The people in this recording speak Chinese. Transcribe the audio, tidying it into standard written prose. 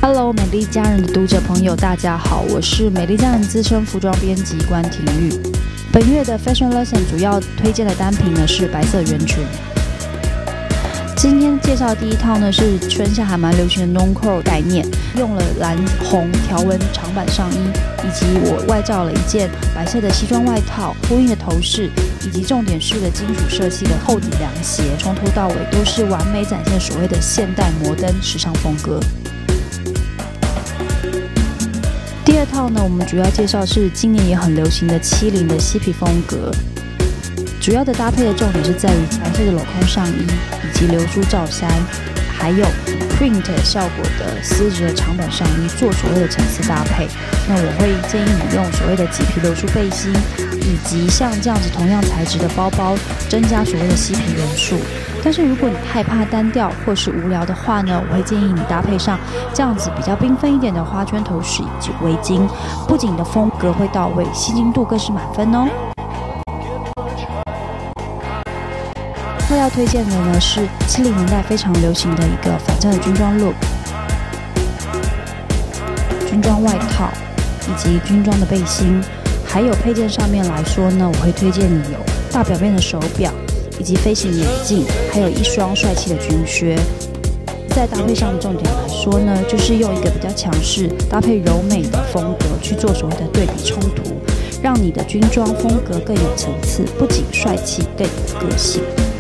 Hello， 美丽佳人的读者朋友，大家好，我是美丽佳人资深服装编辑关婷玉。本月的 Fashion Lesson 主要推荐的单品呢是白色圆裙。今天介绍的第一套呢是春夏还蛮流行的 non-core 概念，用了蓝红条纹长版上衣，以及我外罩了一件白色的西装外套，呼应的头饰，以及重点式的金属色系的厚底凉鞋，从头到尾都是完美展现所谓的现代摩登时尚风格。第二套呢，我们主要介绍是今年也很流行的70的嬉皮风格。主要的搭配的重点是在于白色的镂空上衣，以及流苏罩衫，还有 print 效果的丝质的长版上衣，做所谓的层次搭配。那我会建议你用所谓的麂皮流苏背心，以及像这样子同样材质的包包，增加所谓的嬉皮元素。但是如果你害怕单调或是无聊的话呢，我会建议你搭配上这样子比较缤纷一点的花圈头饰以及围巾，不仅你的风格会到位，吸睛度更是满分哦。要推荐的呢是70年代非常流行的一个反战的军装 look， 军装外套以及军装的背心，还有配件上面来说呢，我会推荐你有大表面的手表，以及飞行眼镜，还有一双帅气的军靴。在搭配上的重点来说呢，就是用一个比较强势搭配柔美的风格去做所谓的对比冲突，让你的军装风格更有层次，不仅帅气，更有个性。